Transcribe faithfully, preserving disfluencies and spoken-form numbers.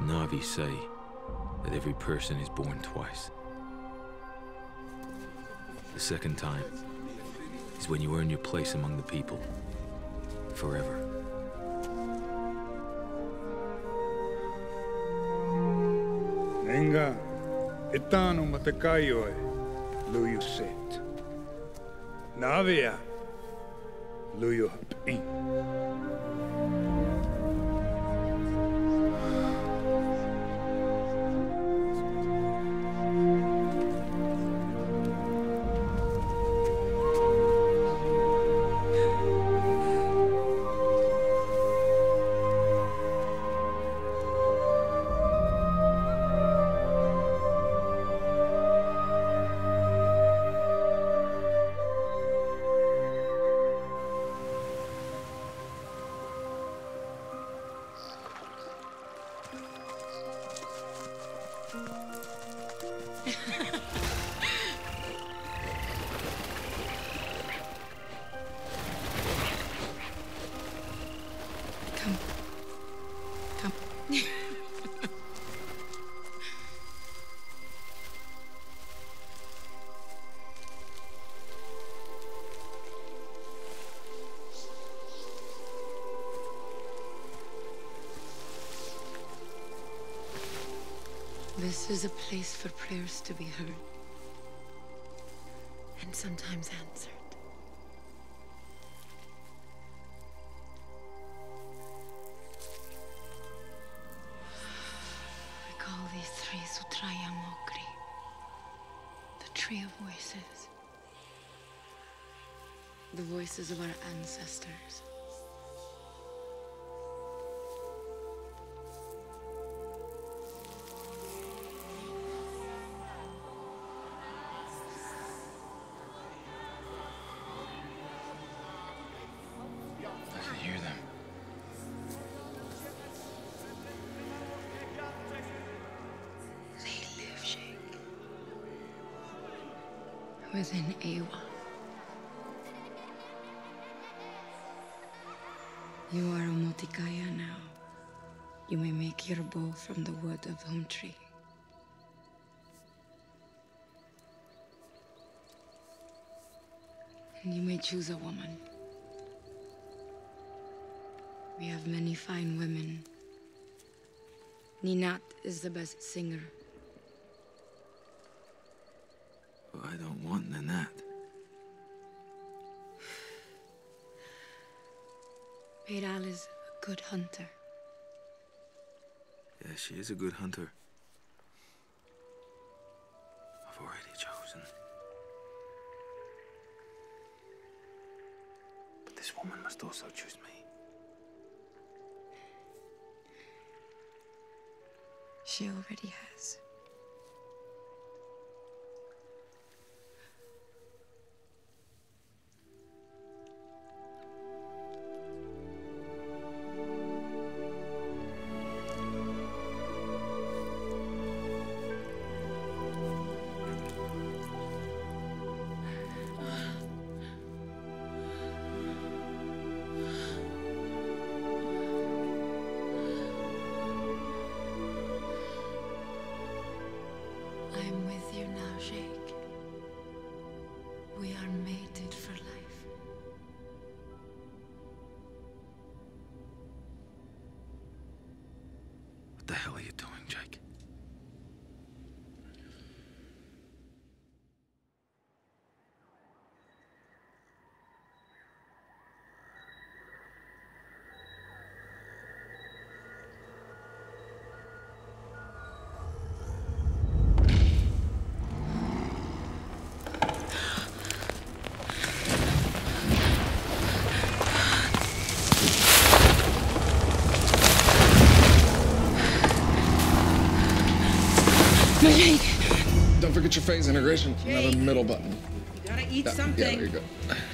Na'vi say that every person is born twice. The second time is when you earn your place among the people. Forever. Enga, etano matakayoe, luyu set. Navia, luyu hapin. Come. Come. This is a place for prayers to be heard. And sometimes answered. We call these three Sutraya Mokri, the Tree of Voices. The voices of our ancestors. I can hear them. They live, Sheikh. Within Awa. You are a Motikaya now. You may make your bow from the wood of Home Tree. And you may choose a woman. We have many fine women. Ninat is the best singer. Well, I don't want Ninat. Peiral is a good hunter. Yeah, she is a good hunter. I've already chosen. But this woman must also choose me. She already has. I am with you now, Sheikh. We are mated for life. What the hell are you doing, Jake? Don't forget your phase integration. Another middle button. You gotta eat Yeah, something. yeah, there you go.